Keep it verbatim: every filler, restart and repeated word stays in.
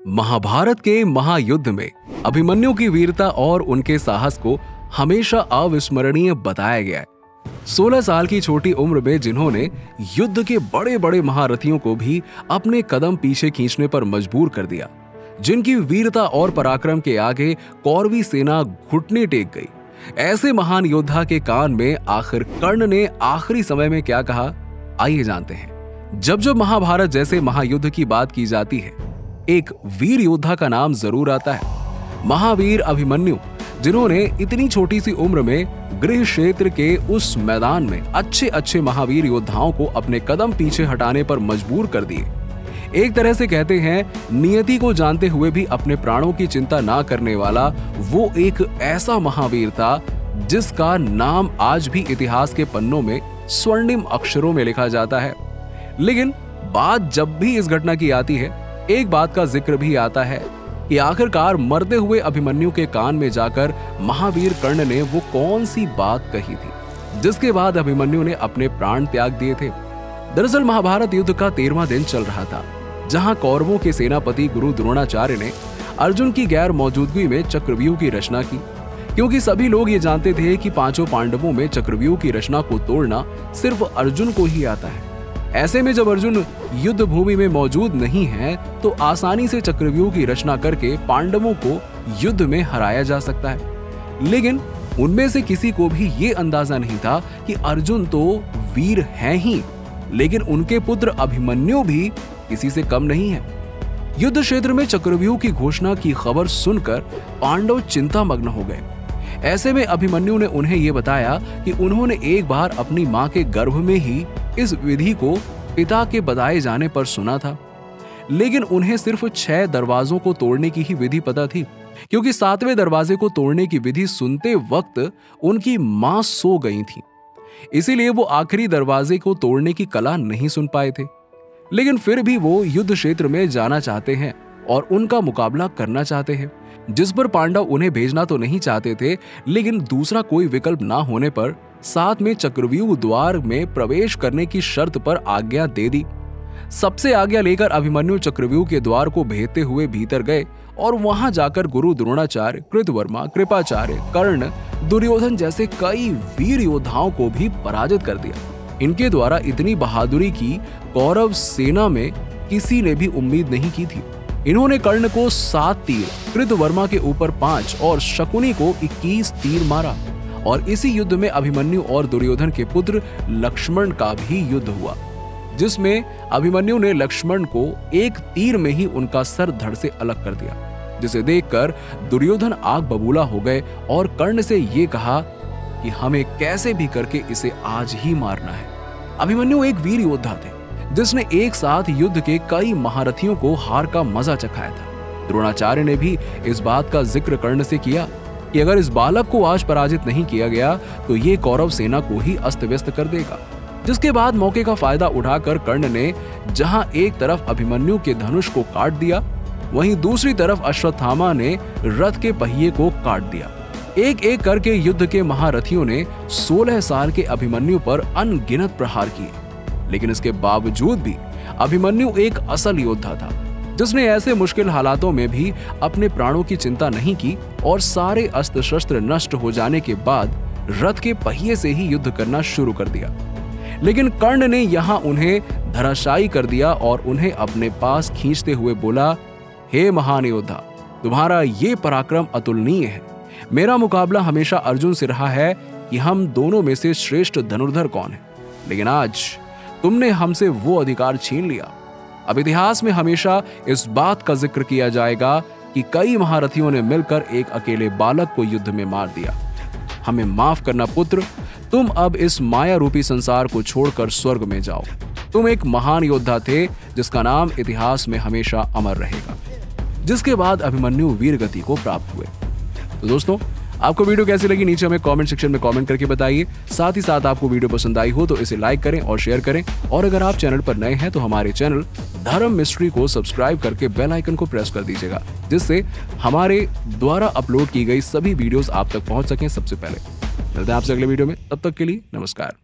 महाभारत के महायुद्ध में अभिमन्यु की वीरता और उनके साहस को हमेशा अविस्मरणीय बताया गया है। सोलह साल की छोटी उम्र में जिन्होंने युद्ध के बड़े बड़े महारथियों को भी अपने कदम पीछे खींचने पर मजबूर कर दिया, जिनकी वीरता और पराक्रम के आगे कौरवी सेना घुटने टेक गई, ऐसे महान योद्धा के कान में आखिर कर्ण ने आखिरी समय में क्या कहा, आइए जानते हैं। जब जब महाभारत जैसे महायुद्ध की बात की जाती है, एक वीर योद्धा का नाम जरूर आता है। महावीर अभिमन्यु, जिन्होंने इतनी छोटी सी उम्र में गृह क्षेत्र के उस मैदान में अच्छे अच्छे महावीर योद्धाओं को अपने कदम पीछे हटाने पर मजबूर कर दिए। एक तरह से कहते हैं, नियति को जानते हुए भी अपने प्राणों की चिंता ना करने वाला वो एक ऐसा महावीर था जिसका नाम आज भी इतिहास के पन्नों में स्वर्णिम अक्षरों में लिखा जाता है। लेकिन बात जब भी इस घटना की आती है, एक बात का जिक्र भी आता है कि आखिरकार मरते हुए अभिमन्यु के कान में जाकर महावीर कर्ण ने वो कौन सी बात कही थी जिसके बाद अभिमन्यु ने अपने प्राण त्याग दिए थे। दरअसल महाभारत युद्ध का तेरहवां दिन चल रहा था, जहां कौरवों के सेनापति गुरु द्रोणाचार्य ने अर्जुन की गैर मौजूदगी में चक्रव्यूह की रचना की, क्योंकि सभी लोग ये जानते थे कि पांचों पांडवों में चक्रव्यूह की रचना को तोड़ना सिर्फ अर्जुन को ही आता है। ऐसे में जब अर्जुन युद्ध भूमि में मौजूद नहीं है तो आसानी से चक्रव्यूह की रचना करके पांडवों को युद्ध में हराया जा सकता है। लेकिन उनमें से किसी को भी ये अंदाजा नहीं था कि अर्जुन तो वीर हैं ही, लेकिन उनके पुत्र अभिमन्यु भी किसी से कम नहीं है। युद्ध क्षेत्र में चक्रव्यूह की घोषणा की खबर सुनकर पांडव चिंतामग्न हो गए। ऐसे में अभिमन्यु ने उन्हें यह बताया कि उन्होंने एक बार अपनी मां के गर्भ में ही इस विधि को पिता के बताए जाने पर सुना था, लेकिन उन्हें सिर्फ छह दरवाजों को तोड़ने की ही विधि पता थी, क्योंकि सातवें दरवाजे को तोड़ने की विधि सुनते वक्त उनकी मां सो गई थी। इसीलिए वो आखिरी दरवाजे को तोड़ने की कला नहीं सुन पाए थे। लेकिन फिर भी वो युद्ध क्षेत्र में जाना चाहते हैं और उनका मुकाबला करना चाहते हैं, जिस पर पांडव उन्हें भेजना तो नहीं चाहते थे, लेकिन दूसरा कोई विकल्प ना होने पर साथ में चक्रव्यूह द्वार में प्रवेश करने की शर्त पर आज्ञा दे दी। सबसे आज्ञा लेकर अभिमन्यु चक्रव्यूह के द्वार को भेदते हुए भीतर गए और वहां जाकर गुरु द्रोणाचार्य, कृतवर्मा, कृपाचार्य, कर्ण, दुर्योधन जैसे कई वीर योद्धाओं को भी पराजित कर दिया। इनके द्वारा इतनी बहादुरी की कौरव सेना में किसी ने भी उम्मीद नहीं की थी। इन्होंने कर्ण को सात तीर, कृतवर्मा के ऊपर पांच और शकुनी को इक्कीस तीर मारा। और इसी युद्ध में अभिमन्यु और दुर्योधन के पुत्र लक्ष्मण का भी युद्ध हुआ, जिसमें अभिमन्यु ने लक्ष्मण को एक तीर में ही उनका सर धड़ से अलग कर दिया, जिसे देखकर दुर्योधन आग बबूला हो गए और कर्ण से ये कहा कि हमें कैसे भी करके इसे आज ही मारना है। अभिमन्यु एक वीर योद्धा थे जिसने एक साथ युद्ध के कई महारथियों को हार का मजा चखाया था। द्रोणाचार्य ने भी इस बात का जिक्र कर्ण से किया कि अगर इस बालक को आज पराजित नहीं किया गया तो ये कौरव सेना को ही अस्त व्यस्त कर देगा। जिसके बाद मौके का फायदा उठाकर कर्ण ने जहां एक तरफ अभिमन्यु के धनुष को काट दिया, वहीं दूसरी तरफ अश्वत्थामा ने रथ के पहिए को काट दिया। एक एक करके युद्ध के महारथियों ने सोलह साल के अभिमन्यु पर अनगिनत प्रहार किए, लेकिन इसके बावजूद भी अभिमन्यु एक असल योद्धा था, जिसने ऐसे मुश्किल हालातों में भी अपने प्राणों की चिंता नहीं की और सारे अस्त्र शस्त्र नष्ट हो जाने के बाद रथ के पहिए से ही युद्ध करना शुरू कर दिया। लेकिन कर्ण ने यहां उन्हें धराशायी कर दिया और उन्हें अपने पास खींचते हुए बोला, हे महान योद्धा, तुम्हारा ये पराक्रम अतुलनीय है। मेरा मुकाबला हमेशा अर्जुन से रहा है कि हम दोनों में से श्रेष्ठ धनुर्धर कौन है, लेकिन आज तुमने हमसे वो अधिकार छीन लिया। अब इतिहास में हमेशा इस बात का जिक्र किया जाएगा कि कई महारथियों ने मिलकर एक अकेले बालक को युद्ध में मार दिया। हमें माफ करना पुत्र, तुम अब इस माया रूपी संसार को छोड़कर स्वर्ग में जाओ। तुम एक महान योद्धा थे जिसका नाम इतिहास में हमेशा अमर रहेगा। जिसके बाद अभिमन्यु वीर गति को प्राप्त हुए। तो दोस्तों, आपको वीडियो कैसी लगी नीचे हमें कमेंट सेक्शन में कमेंट करके बताइए। साथ ही साथ आपको वीडियो पसंद आई हो तो इसे लाइक करें और शेयर करें, और अगर आप चैनल पर नए हैं तो हमारे चैनल धर्म मिस्ट्री को सब्सक्राइब करके बेल आइकन को प्रेस कर दीजिएगा, जिससे हमारे द्वारा अपलोड की गई सभी वीडियोस आप तक पहुंच सकें सबसे पहले। मिलते हैं आपसे अगले वीडियो में, तब तक के लिए नमस्कार।